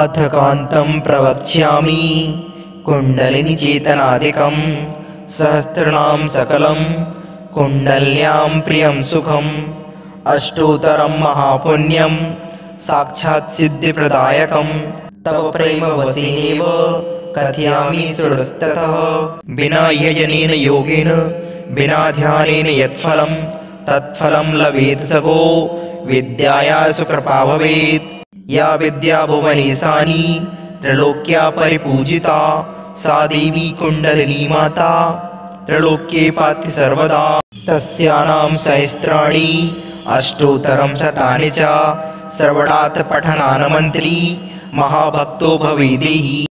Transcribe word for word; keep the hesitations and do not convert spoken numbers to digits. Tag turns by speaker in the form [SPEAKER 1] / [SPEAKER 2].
[SPEAKER 1] अथ कान्तं प्रवक्ष्यामि कुण्डलिनी चेतनादिकं सहस्रनाम सकलं कुण्डल्यां प्रियं सुखम् अष्टोत्तरं महापुण्यं साक्षात् सिद्धिप्रदायकं तव प्रेम वशेनैव कथयामि शृणुस्ततः विना यजनेन योगेन विना ध्यानेन यत्फलं तत्फलं लभेत सको विद्याया सुकृपा भवेत्। या विद्या भुवनेशानि त्रैलोक्या परिपूजिता सा देवी कुण्डलिनी माता त्रैलोक्ये पाति सर्वदा। तस्यानां सहस्राणि अष्टोत्तरं शतानि च श्रवणात् पठनान् मन्त्री महाभक्तो भवेदेहि।